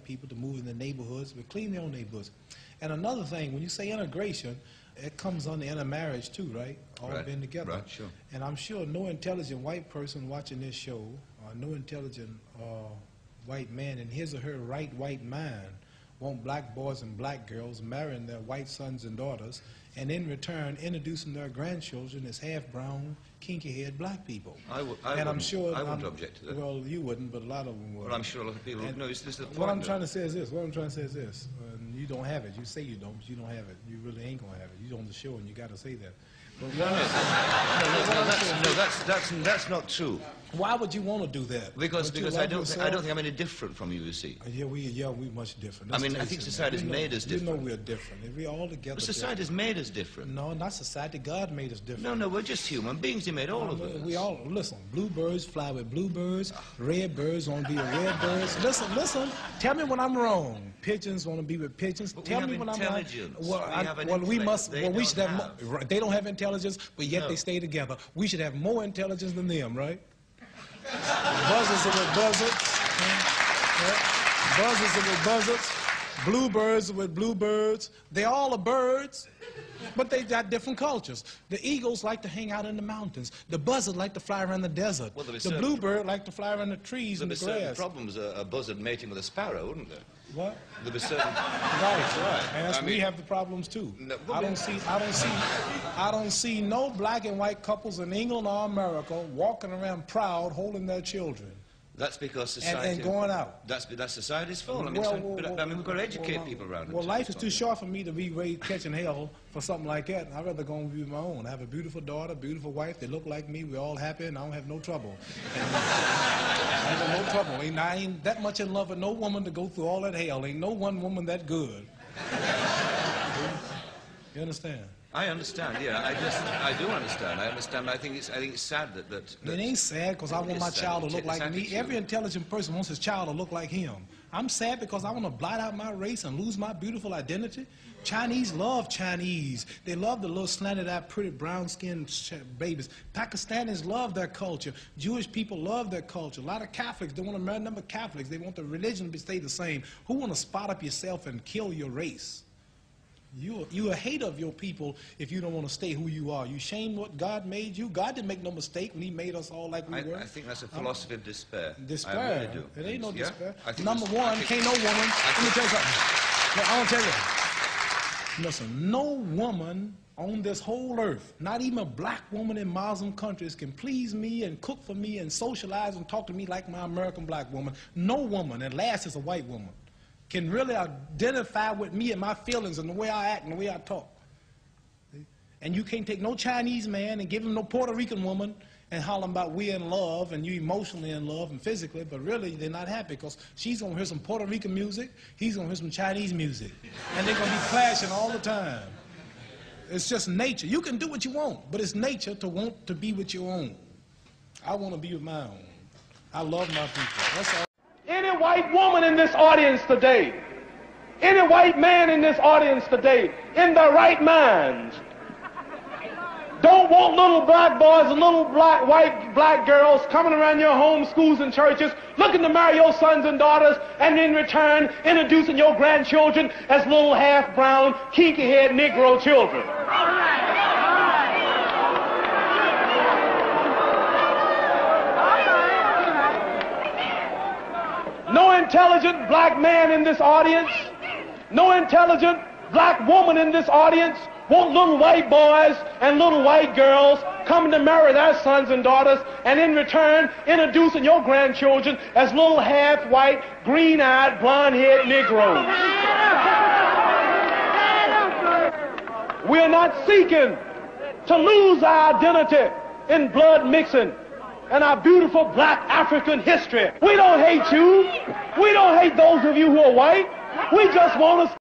people to move in the neighborhoods, but clean their own neighborhoods. And another thing, when you say integration, it comes under intermarriage too, right? All been together. Right, sure. And I'm sure no intelligent white person watching this show, or no intelligent white man in his or her right white mind want black boys and black girls marrying their white sons and daughters, and in return introducing their grandchildren as half-brown, kinky-haired black people. I wouldn't object to that. Well, you wouldn't, but a lot of them would. Well, I'm sure a lot of people would. No, this is the point. What I'm trying to say is this. And you don't have it. You say you don't, but you don't have it. You really ain't going to have it. You're on the show, and you got to say that. But that's not true. Why would you want to do that? Because I don't think I'm any different from you, you see. Yeah, we're much different. I mean, I think society's made us different. You know we're different. We're all together. But society's made us different. No, not society. God made us different. No, we're just human beings. He made all of us. We all, listen, bluebirds fly with bluebirds, red birds want to be with red birds. Listen, tell me when I'm wrong. Pigeons want to be with pigeons. But tell me when I'm right. They don't have intelligence, but yet they stay together. We should have more intelligence than them, right? Buzzards are with buzzards. Buzzards are with buzzards. Bluebirds are with bluebirds. They all are birds, but they got different cultures. The eagles like to hang out in the mountains. The buzzard like to fly around the desert. Well, the bluebird like to fly around the trees and the grass. There'd be certain problems, a buzzard mating with a sparrow, wouldn't there? What? There'd be certain... Right. And we have the problems too. No, I don't see no black and white couples in England or America walking around proud holding their children. That's because society... And going out. That's society's fault. I mean, we've got to educate people around it. Well, life is too short for me to be raised catching hell for something like that. I'd rather go and be my own. I have a beautiful daughter, beautiful wife. They look like me. We're all happy, and I don't have no trouble. I ain't got no trouble. I ain't that much in love with no woman to go through all that hell. Ain't no one woman that good. You understand? I understand, yeah. I do understand. I understand. I think it's sad that it ain't sad because I want my child to look like me. Every intelligent person wants his child to look like him. I'm sad because I want to blot out my race and lose my beautiful identity. Chinese love Chinese. They love the little slanted-eyed, pretty brown-skinned babies. Pakistanis love their culture. Jewish people love their culture. A lot of Catholics don't want to marry number Catholics. They want the religion to stay the same. Who want to spot up yourself and kill your race? You're a hater of your people if you don't want to stay who you are. You shame what God made you. God didn't make no mistake when he made us all like we were. I think that's a philosophy of despair. Despair? I really do. It ain't no despair. Number one, can't no woman. Let me tell you something. I want to tell you. Listen, no woman on this whole earth, not even a black woman in Muslim countries, can please me and cook for me and socialize and talk to me like my American black woman. No woman, and last is a white woman, can really identify with me and my feelings and the way I act and the way I talk. And you can't take no Chinese man and give him no Puerto Rican woman and holler about we're in love and you emotionally in love and physically, but really they're not happy because she's going to hear some Puerto Rican music, he's going to hear some Chinese music, and they're going to be clashing all the time. It's just nature. You can do what you want, but it's nature to want to be with your own. I want to be with my own. I love my people. That's all. Any white woman in this audience today, any white man in this audience today, in their right minds, don't want little black boys and little black girls coming around your homes, schools, and churches looking to marry your sons and daughters, and in return introducing your grandchildren as little half-brown, kinky-haired Negro children. No intelligent black man in this audience, no intelligent black woman in this audience want little white boys and little white girls coming to marry their sons and daughters, and in return introducing your grandchildren as little half-white, green-eyed, blonde-haired Negroes. We are not seeking to lose our identity in blood mixing and our beautiful black African history. We don't hate you. We don't hate those of you who are white. We just want to